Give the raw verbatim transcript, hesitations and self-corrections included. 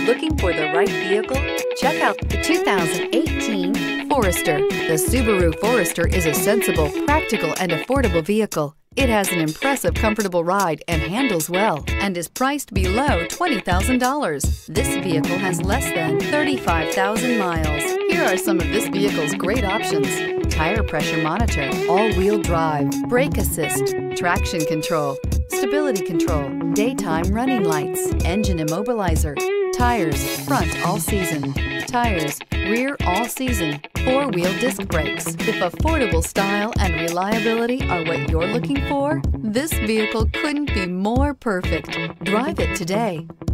Looking for the right vehicle? Check out the two thousand eighteen Forester. The Subaru Forester is a sensible, practical, and affordable vehicle. It has an impressive, comfortable ride and handles well, and is priced below twenty thousand dollars. This vehicle has less than thirty-five thousand miles. Here are some of this vehicle's great options: tire pressure monitor, all-wheel drive, brake assist, traction control, stability control, daytime running lights, engine immobilizer, tires, front all-season, tires, rear all-season, four-wheel disc brakes. If affordable style and reliability are what you're looking for, this vehicle couldn't be more perfect. Drive it today.